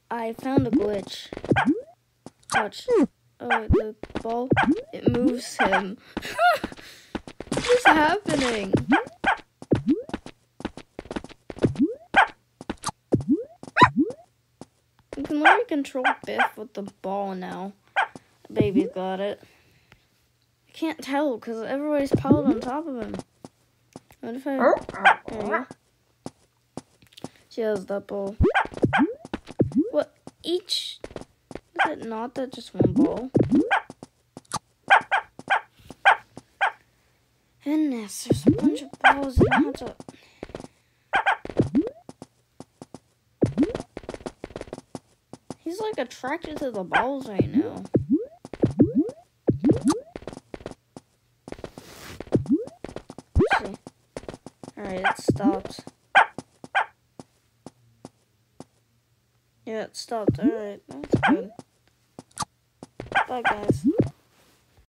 I found a glitch. Watch. Oh, the ball, it moves him. What is happening? You can literally control Biff with the ball now. Baby's got it. I can't tell because everybody's piled on top of him. What if I... There you go. She has that ball. What? Each... Is it not that just one ball? Goodness, there's a bunch of balls and I have to... He's like attracted to the balls right now. Let's see. Alright, it stopped. Yeah, it stopped. Alright, that's good. Bye, guys.